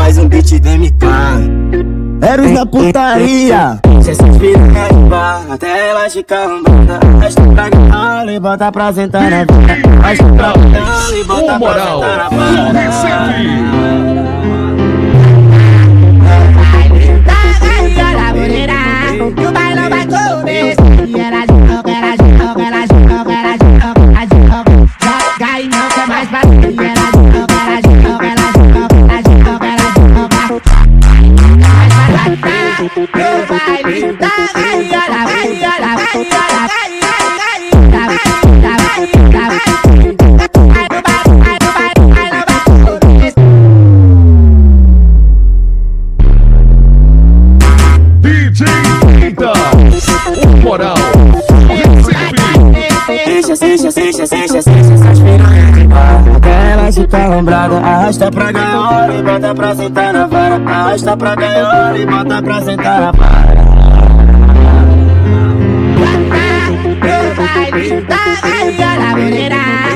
faz um beat de MK. Eros da putaria. Se essas piranha embarra, até ela fica arrombada. Arrasta pra ganhar e bota pra sentar na vara. Arrasta pra ganhar e bota pra sentar na vara. Que o bailão vai começar. E ela joga, ela joga, ela joga, ela joga, ela joga. Joga e não quer mais bater. E ela joga, ela joga, ela joga, ela joga, ela joga. Mas vai matar no baile da gaiola. Vai, ela vai, ela vai, ela vai, ela vai. Moral, Deixa essas piranha embarra, até ela fica arrombada. Arrasta pra gaiola e bota pra sentar na vara. Arrasta pra gaiola e bota pra sentar na vara. No baile da gaiola, mulherada.